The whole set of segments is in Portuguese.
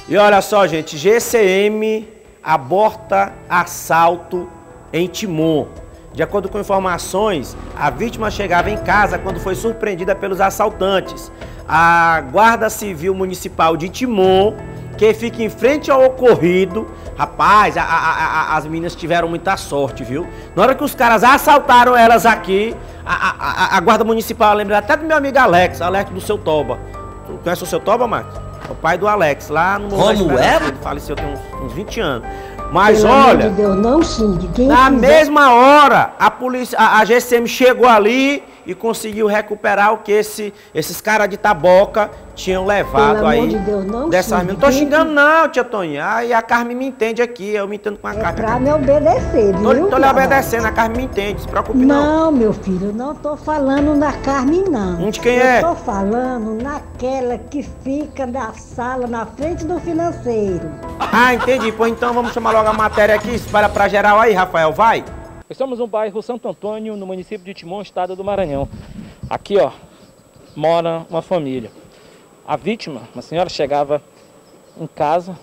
E olha só, gente, GCM aborta assalto em Timon. De acordo com informações, a vítima chegava em casa quando foi surpreendida pelos assaltantes. A Guarda Civil Municipal de Timon, que fica em frente ao ocorrido, rapaz, as meninas tiveram muita sorte, viu? Na hora que os caras assaltaram elas aqui, a Guarda Municipal, lembra até do meu amigo Alex do Seu Toba. Tu conhece o Seu Toba, Marcos? É o pai do Alex, lá no Como é? Ele faleceu tem uns 20 anos. Mas pelo olha, amor de Deus, não xingue. Quem na quiser... mesma hora, a polícia, a GCM chegou ali e conseguiu recuperar o que esses caras de taboca tinham levado pelo aí. Amor de Deus, não dessa xingue. Não tô xingando não, tia Toninha. Aí a Carmen me entende aqui, eu me entendo com a Carmen. Pra me obedecer, viu? Tô lhe obedecendo, a Carmen me entende, se preocupe não. Não, meu filho, não tô falando na Carmen, não. De quem é? Eu tô falando naquela que fica na sala, na frente do financeiro. Ah, entendi. Pois então vamos chamar logo a matéria aqui, espalha pra geral aí, Rafael, vai. Estamos no bairro Santo Antônio, no município de Timon, estado do Maranhão. Aqui, ó, mora uma família. A vítima, uma senhora, chegava em casa.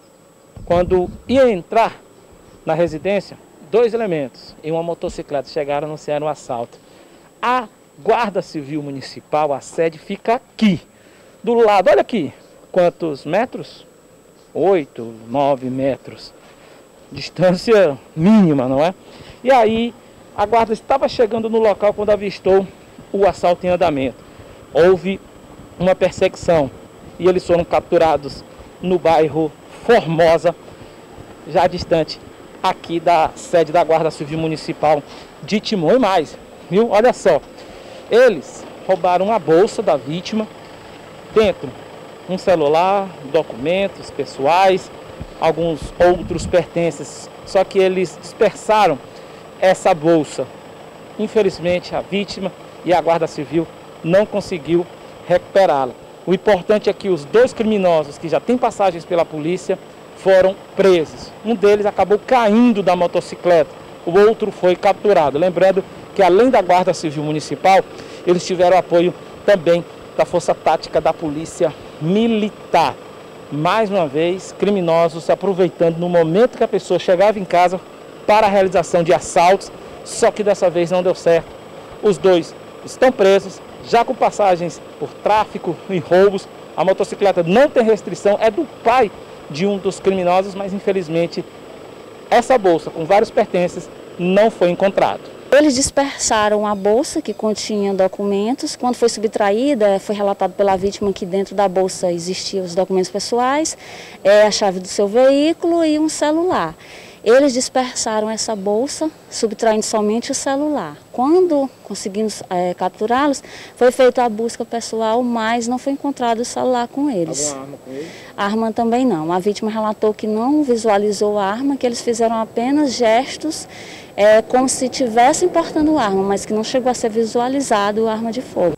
Quando ia entrar na residência, 2 elementos e uma motocicleta chegaram a anunciar um assalto. A Guarda Civil Municipal, a sede, fica aqui, do lado. Olha aqui, quantos metros? 8, 9 metros. Distância mínima, não é? E aí, a guarda estava chegando no local quando avistou o assalto em andamento. Houve uma perseguição e eles foram capturados no bairro Formosa, já distante aqui da sede da Guarda Civil Municipal de Timon. E mais, viu? Olha só, eles roubaram a bolsa da vítima, dentro um celular, documentos pessoais, alguns outros pertences, só que eles dispersaram essa bolsa. Infelizmente, a vítima e a Guarda Civil não conseguiu recuperá-la. O importante é que os 2 criminosos que já têm passagens pela polícia foram presos. Um deles acabou caindo da motocicleta, o outro foi capturado. Lembrando que além da Guarda Civil Municipal, eles tiveram apoio também da Força Tática da Polícia Militar. Mais uma vez, criminosos se aproveitando no momento que a pessoa chegava em casa para a realização de assaltos, só que dessa vez não deu certo. Os 2 estão presos, já com passagens por tráfico e roubos. A motocicleta não tem restrição, é do pai de um dos criminosos, mas infelizmente essa bolsa com vários pertences não foi encontrada. Eles dispersaram a bolsa que continha documentos. Quando foi subtraída, foi relatado pela vítima que dentro da bolsa existiam os documentos pessoais, a chave do seu veículo e um celular. Eles dispersaram essa bolsa, subtraindo somente o celular. Quando conseguimos capturá-los, foi feita a busca pessoal, mas não foi encontrado o celular com eles. Alguma arma com eles? Arma também não. A vítima relatou que não visualizou a arma, que eles fizeram apenas gestos como se estivessem portando arma, mas que não chegou a ser visualizado a arma de fogo.